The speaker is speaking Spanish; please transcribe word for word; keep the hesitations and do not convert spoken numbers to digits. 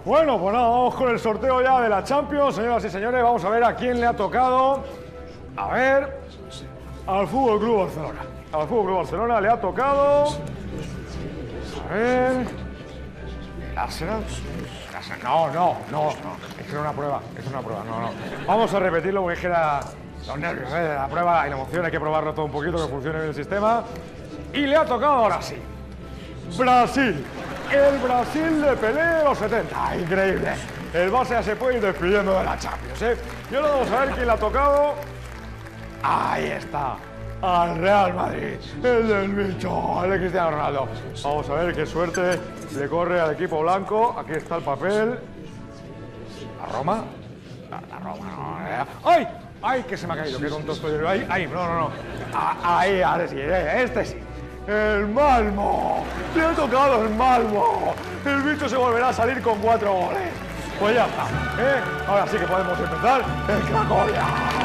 Bueno, pues nada, vamos con el sorteo ya de la Champions, señoras y señores. Vamos a ver a quién le ha tocado. A ver, al Fútbol Club Barcelona. Al Fútbol Club Barcelona le ha tocado. A ver. Arsenal. No, no, no, no. Es que era una prueba. Es una prueba, no, no. Vamos a repetirlo porque es que era los nervios, ¿eh? La prueba y la emoción, hay que probarlo todo un poquito, que funcione bien el sistema. Y le ha tocado ahora sí. Brasil. El Brasil de Pelé de los setenta. Increíble. El Barça ya se puede ir despidiendo de la Champions, ¿eh? Y ahora vamos a ver quién le ha tocado. Ahí está. Al Real Madrid. El del bicho. El de Cristiano Ronaldo. Vamos a ver qué suerte le corre al equipo blanco. Aquí está el papel. ¿La Roma? La, la Roma, no. ¿eh? ¡Ay! ¡Ay, que se me ha caído! ¡Qué tonto estoy! ¡Ay, ay! No, no, no. Ah, ahí, ahora sí. Este sí. ¡El Malmo! ¡Le ha tocado el Malmo! El bicho se volverá a salir con cuatro goles. Pues ya está, ¿eh? Ahora sí que podemos empezar el Cracovia.